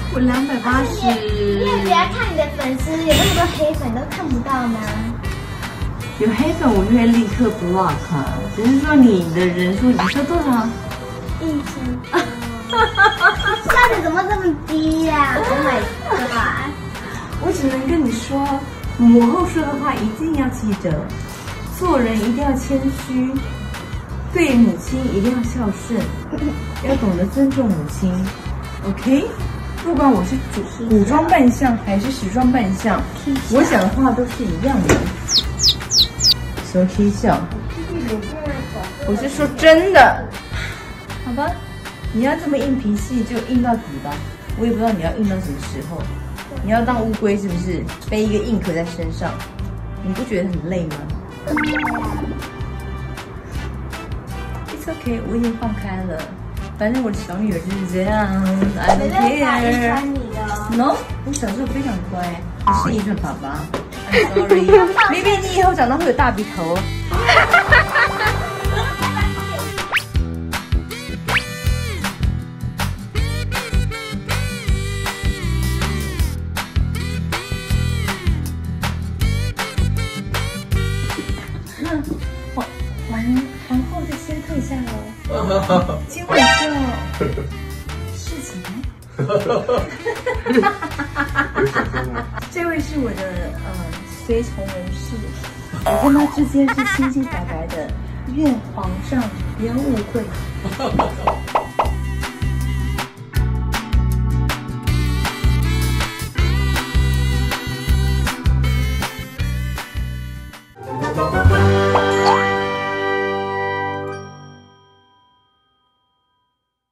我280。 你也不要看你的粉丝有那么多黑粉都看不到吗？ 有黑粉我就会立刻 block，只是说你的人数，你说多少 1000。价值怎么这么低呀？Oh my god！ 我只能跟你说，母后说的话一定要记得，做人一定要谦虚，对母亲一定要孝顺，要懂得尊重母亲。OK， 不管我是古装扮相还是时装扮相，我讲的话都是一样的。什么踢笑？我是说真的，好吧？你要这么硬脾气就硬到底吧，我也不知道你要硬到什么时候。你要当乌龟是不是？背一个硬壳在身上，你不觉得很累吗？It's okay， 我已经放开了。反正我的小女儿就是这样 ，I don't care。No， 我小时候非常乖，你是遗传爸爸。I'm sorry，maybe 你以后长大会有大鼻头。皇后就先退下喽，今晚就侍寝。这位是我的随从人士，我跟他之间是清清白白的，愿皇上不要误会。